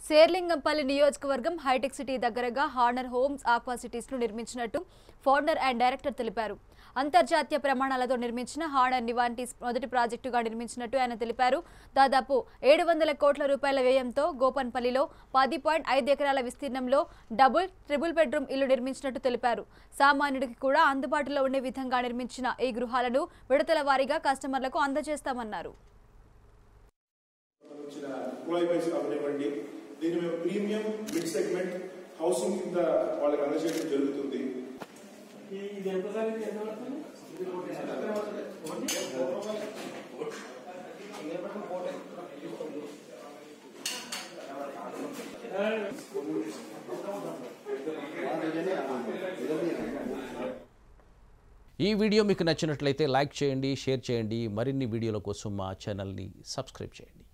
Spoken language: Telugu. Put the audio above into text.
శేర్లింగంపల్లి నియోజకవర్గం హైటెక్ సిటీ దగ్గరగా హానర్ హోమ్స్ ఆక్వా సిటీస్ ను నిర్మించినట్టు ఫౌండర్ అండ్ డైరెక్టర్ తెలిపారు. అంతర్జాతీయ ప్రమాణాలతో నిర్మించిన హానర్ నివాంటీస్ మొదటి ప్రాజెక్టుగా నిర్మించినట్టు ఆయన తెలిపారు. దాదాపు 700 కోట్ల రూపాయల వ్యయంతో గోపన్పల్లిలో 10.5 ఎకరాల విస్తీర్ణంలో డబుల్, ట్రిపుల్ బెడ్రూమ్ ఇల్లు నిర్మించినట్టు తెలిపారు. సామాన్యుడికి కూడా అందుబాటులో ఉండే విధంగా నిర్మించిన ఈ గృహాలను విడతల వారీగా కస్టమర్లకు అందజేస్తామన్నారు. దీని మేము ప్రీమియం మిడ్ సెగ్మెంట్ హౌసింగ్ కింద వాళ్ళకి అందజేయడం జరుగుతుంది. ఈ వీడియో మీకు నచ్చినట్లయితే లైక్ చేయండి, షేర్ చేయండి. మరిన్ని వీడియోల కోసం మా ఛానల్ని సబ్స్క్రైబ్ చేయండి.